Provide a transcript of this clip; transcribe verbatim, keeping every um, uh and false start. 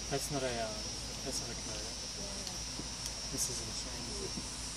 That's not a, um, that's not a coat. This is a machine.